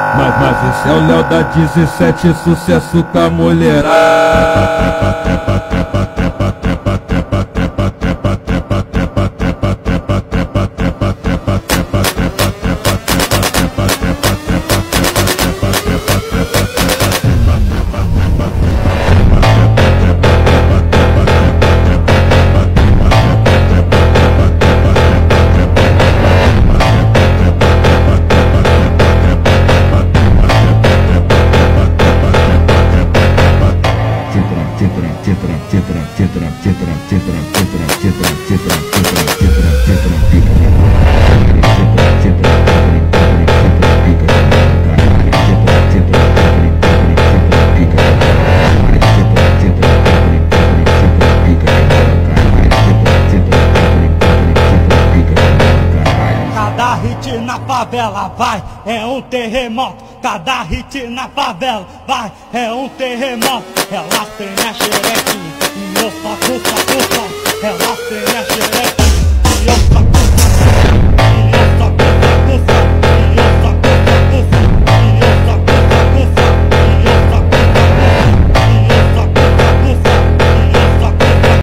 Mas esse é o Léo da 17, sucesso com a mulherada. Cada hit na favela vai, é um terremoto. Cada hit na favela vai, é um terremoto. Ela tem a xerequinha e eu só com